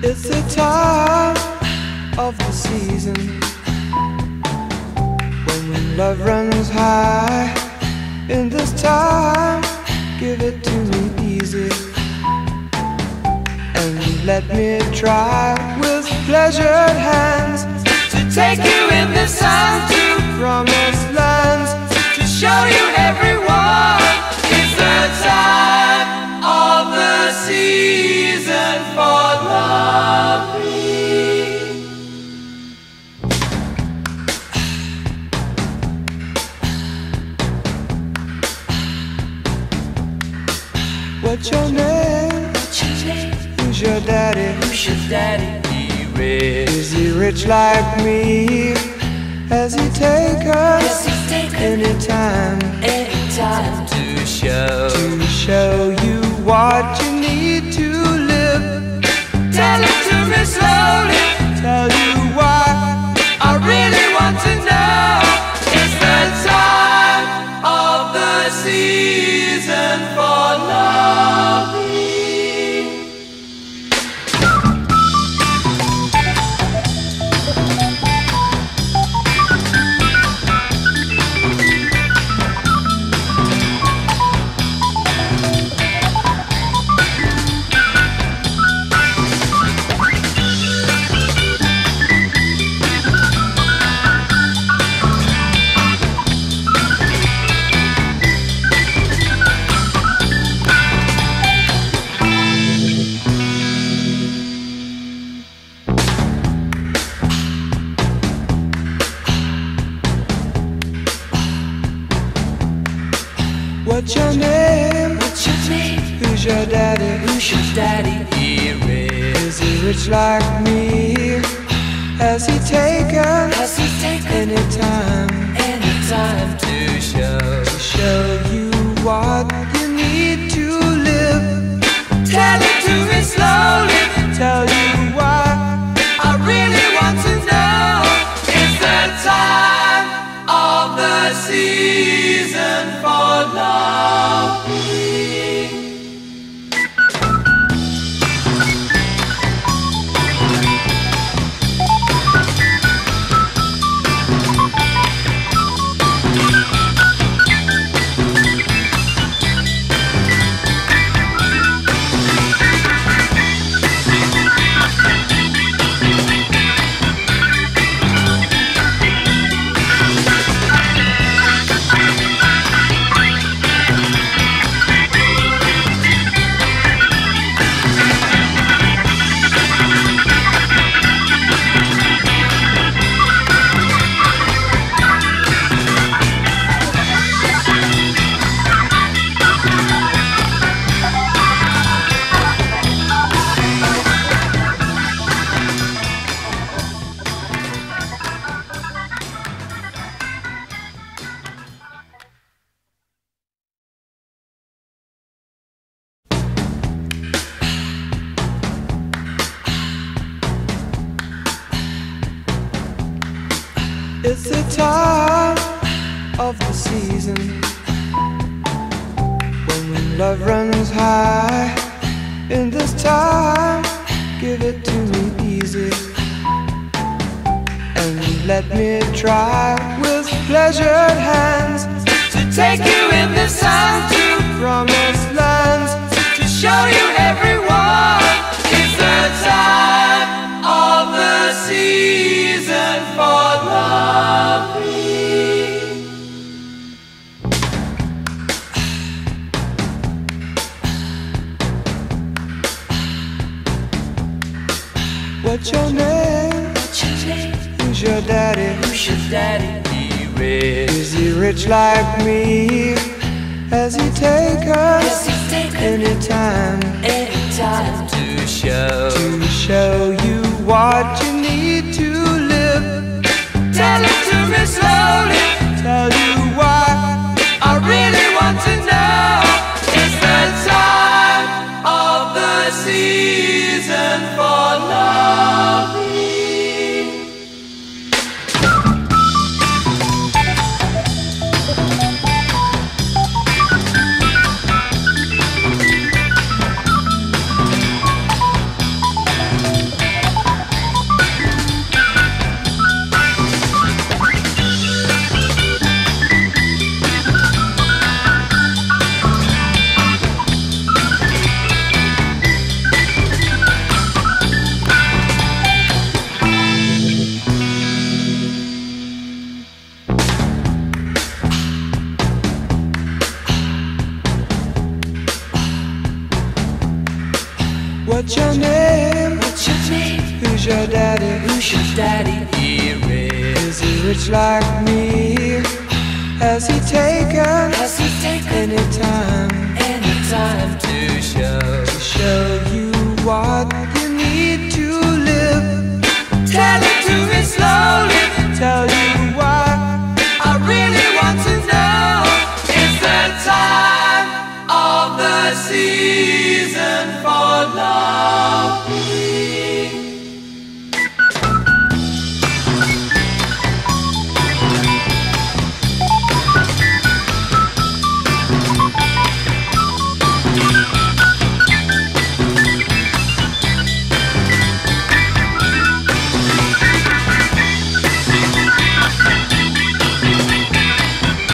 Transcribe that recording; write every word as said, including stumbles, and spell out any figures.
It's the time of the season when love runs high. In this time, give it to me easy and let me try with pleasured hands to take you in the sun to promised lands, to show you everyone. It's the time of the season for loving. What's your name? What's your name? Who's your daddy? Who's your daddy? He rich. Is he rich like me? Has he take us Yes, he's taken anytime? Anytime to show To show you what you need to live. Tell it to me slowly. Tell you why I really want to know. It's the time of the season for loving. What's your name? What's your name? Who's your daddy? Who's your daddy? He rich. Is he rich like me? Has he take us Has he taken anytime? anytime to show To show you what you need to live. Tell it to me slowly. Tell you why I really want to know. It's the time of the season for loving. It's the time of the season when love runs high. In this time, give it to me easy and let me try with pleasured hands To take you in the sun to promised lands, to show you everyone. It's the time of the season for loving. What's your name? What's your name? Who's your daddy? Who's your daddy? He rich. Is he rich like me? Has he take Yes, us he's taken anytime? anytime to show To show you what you need to live. Tell it to me slowly. Tell you why I really want to know. It's the time of the season for loving. What's your name? What's your name? Who's your daddy? Who's your daddy? Here Is he rich like me? Has he taken Has he taken any time any time to show to show